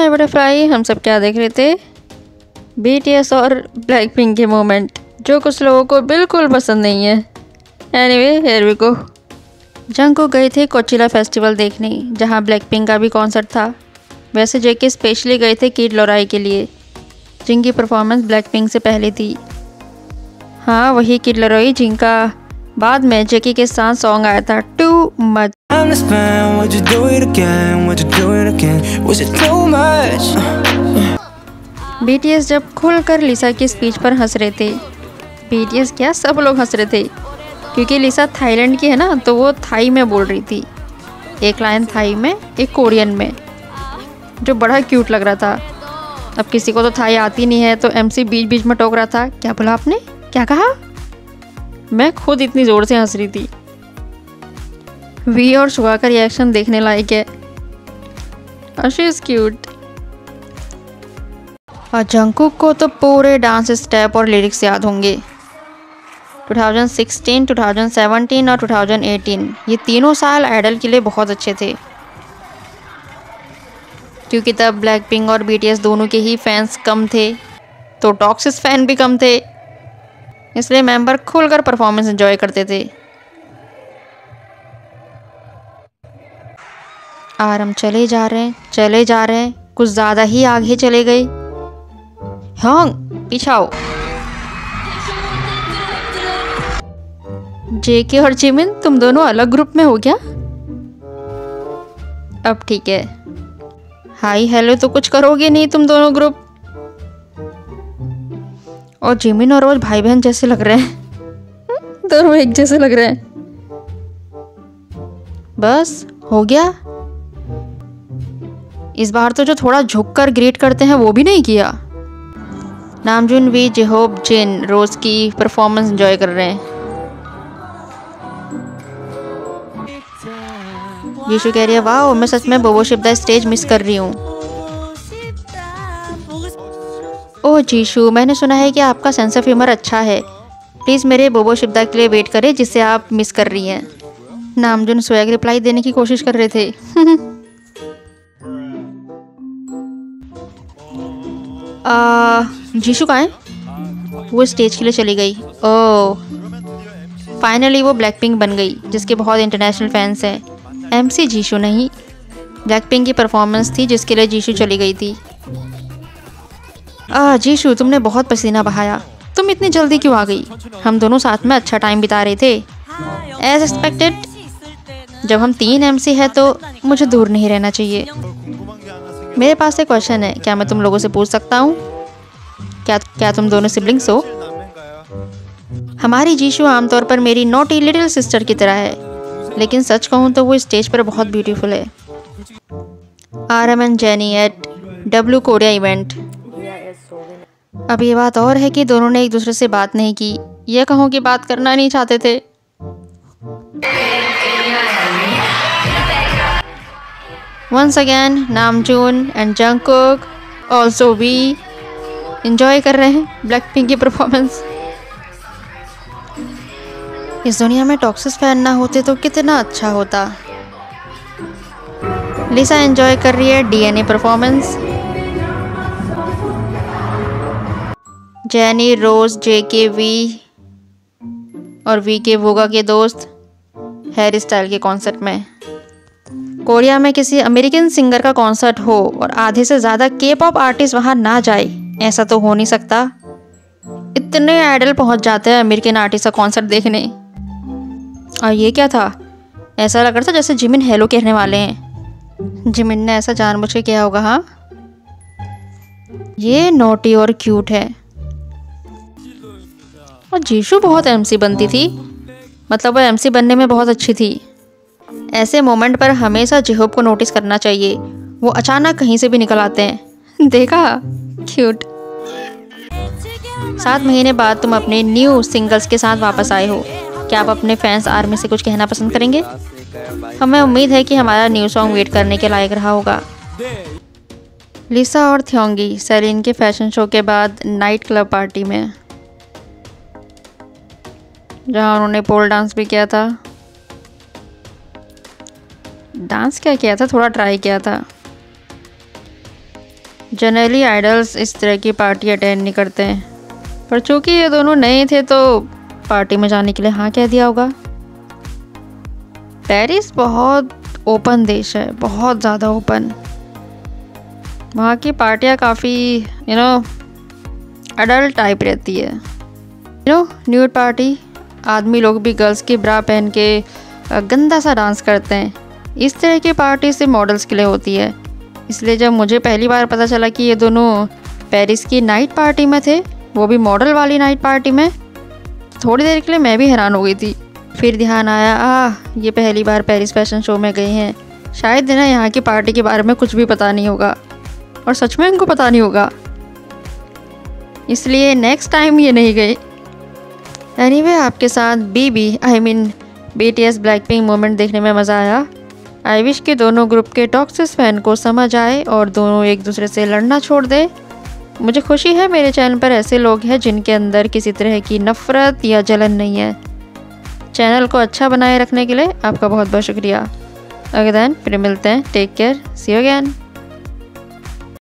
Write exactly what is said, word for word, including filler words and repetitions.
हाय butterfly, हम सब क्या देख रहे थे? बीटीएस और ब्लैक पिंक के मोमेंट, जो कुछ लोगों को बिल्कुल पसंद नहीं है। Anyway, here we go. Jungkook गए थे कोचिला फेस्टिवल देखने, जहां ब्लैक पिंक का भी कॉन्सर्ट था। वैसे जेके स्पेशली गए थे किड लोराई के लिए, जिनकी परफॉर्मेंस ब्लैक पिंक से पहले थी। हाँ, वही किड लोराई जिनका बाद में जेके के साथ सॉन्ग आया था टू मच। बीटीएस जब खुलकर लिसा की स्पीच पर हंस रहे थे, बीटीएस क्या सब लोग हंस रहे थे, क्योंकि लिसा थाईलैंड की है ना, तो वो थाई में बोल रही थी। एक लाइन थाई में, एक कोरियन में, जो बड़ा क्यूट लग रहा था। अब किसी को तो थाई आती नहीं है, तो एमसी बीच बीच में टोक रहा था, क्या बोला आपने, क्या कहा? मैं खुद इतनी ज़ोर से हंस रही थी। वी और शुगा का रिएक्शन देखने लायक है। She is cute. और जंगकुक को तो पूरे डांस स्टेप और लिरिक्स याद होंगे। दो हज़ार सोलह, दो हज़ार सत्रह और दो हज़ार अठारह, ये तीनों साल आइडल के लिए बहुत अच्छे थे, क्योंकि तब ब्लैक पिंक और बीटीएस दोनों के ही फैंस कम थे, तो टॉक्सिस फैन भी कम थे, इसलिए मेंबर खुलकर परफॉर्मेंस एंजॉय करते थे। और हम चले जा रहे हैं चले जा रहे हैं कुछ ज़्यादा ही आगे चले गए। हाँ, पीछे आओ। जेके और जिमिन, तुम दोनों अलग ग्रुप में हो क्या? अब ठीक है। हाय हेलो तो कुछ करोगे नहीं तुम दोनों ग्रुप। और जिमिन और रोज भाई बहन जैसे लग रहे हैं। दोनों एक जैसे लग रहे हैं। बस हो गया। इस बार तो जो थोड़ा झुककर ग्रीट करते हैं वो भी नहीं किया। नामजून, वी, जेहोब, जिन रोज की परफॉर्मेंस एंजॉय कर रहे हैं। यीशु कह रही है, वाह मैं सच में बोबो शिप द स्टेज मिस कर रही हूँ। ओह जीशु, मैंने सुना है कि आपका सेंस ऑफ ह्यूमर अच्छा है, प्लीज़ मेरे बोबो शिप्दा के लिए वेट करें जिससे आप मिस कर रही हैं। नामजून स्वैग रिप्लाई देने की कोशिश कर रहे थे। आ, जीशु कहाँ है? वो स्टेज के लिए चली गई। ओह, फाइनली वो ब्लैक पिंक बन गई, जिसके बहुत इंटरनेशनल फैंस हैं। एमसी जीशु नहीं, ब्लैक पिंक की परफॉर्मेंस थी जिसके लिए जीशु चली गई थी। आ जीशु, तुमने बहुत पसीना बहाया, तुम इतनी जल्दी क्यों आ गई? हम दोनों साथ में अच्छा टाइम बिता रहे थे। एज एक्सपेक्टेड, जब हम तीन एमसी है तो मुझे दूर नहीं रहना चाहिए। मेरे पास एक क्वेश्चन है, क्या मैं तुम लोगों से पूछ सकता हूँ? क्या क्या तुम दोनों सिबलिंग्स हो? हमारी जीशु आमतौर पर मेरी नोटी लिटिल सिस्टर की तरह है, लेकिन सच कहूँ तो वो स्टेज पर बहुत ब्यूटीफुल है। R M and Jennie at W Korea event. अब ये बात और है कि दोनों ने एक दूसरे से बात नहीं की, यह कहूँ कि बात करना नहीं चाहते थे। Once again Namjoon and Jungkook, also V, enjoy कर रहे हैं ब्लैक पिंक की परफॉर्मेंस। इस दुनिया में टॉक्सिस फैन ना होते तो कितना अच्छा होता। लिसा एंजॉय कर रही है DNA performance. Jennie, Rose, JK, V और वी के वोगा के दोस्त हैरी स्टाइल के कॉन्सर्ट में। कोरिया में किसी अमेरिकन सिंगर का कॉन्सर्ट हो और आधे से ज़्यादा के पॉप आर्टिस्ट वहाँ ना जाए, ऐसा तो हो नहीं सकता। इतने आइडल पहुँच जाते हैं अमेरिकन आर्टिस्ट का कॉन्सर्ट देखने। और ये क्या था? ऐसा लग रहा था जैसे जिमिन हेलो कहने वाले हैं। जिमिन ने ऐसा जानबूझ के किया होगा। हाँ, ये नोटी और क्यूट है। और जीशु बहुत एमसी बनती थी, मतलब वो एमसी बनने में बहुत अच्छी थी। ऐसे मोमेंट पर हमेशा जेहोब को नोटिस करना चाहिए, वो अचानक कहीं से भी निकल आते हैं। देखा, क्यूट। सात महीने बाद तुम अपने न्यू सिंगल्स के साथ वापस आए हो, क्या आप अपने फैंस आर्मी से कुछ कहना पसंद करेंगे? हमें उम्मीद है कि हमारा न्यू सॉन्ग वेट करने के लायक रहा होगा। लिसा और थ्योंगी सेलिन के फैशन शो के बाद नाइट क्लब पार्टी में, जहाँ उन्होंने पोल डांस भी किया था। डांस क्या किया था, थोड़ा ट्राई किया था। जनरली आइडल्स इस तरह की पार्टी अटेंड नहीं करते हैं, पर चूंकि ये दोनों नए थे तो पार्टी में जाने के लिए हाँ कह दिया होगा। पेरिस बहुत ओपन देश है, बहुत ज़्यादा ओपन। वहाँ की पार्टियाँ काफ़ी यू नो अडल्ट टाइप रहती है। यू नो न्यूड पार्टी, आदमी लोग भी गर्ल्स की ब्रा पहन के गंदा सा डांस करते हैं। इस तरह की पार्टी से मॉडल्स के लिए होती है। इसलिए जब मुझे पहली बार पता चला कि ये दोनों पेरिस की नाइट पार्टी में थे, वो भी मॉडल वाली नाइट पार्टी में, थोड़ी देर के लिए मैं भी हैरान हो गई थी। फिर ध्यान आया, आ ये पहली बार पेरिस फैशन शो में गए हैं, शायद ना यहाँ की पार्टी के बारे में कुछ भी पता नहीं होगा, और सच में इनको पता नहीं होगा, इसलिए नेक्स्ट टाइम ये नहीं गए। एनीवे anyway, आपके साथ B B I mean BTS Blackpink moment देखने में मज़ा आया। आई विश के दोनों ग्रुप के टॉक्सिक फैन को समझ आए और दोनों एक दूसरे से लड़ना छोड़ दे। मुझे खुशी है मेरे चैनल पर ऐसे लोग हैं जिनके अंदर किसी तरह की नफ़रत या जलन नहीं है। चैनल को अच्छा बनाए रखने के लिए आपका बहुत बहुत शुक्रिया। अगेन फिर मिलते हैं। Take care, see you again.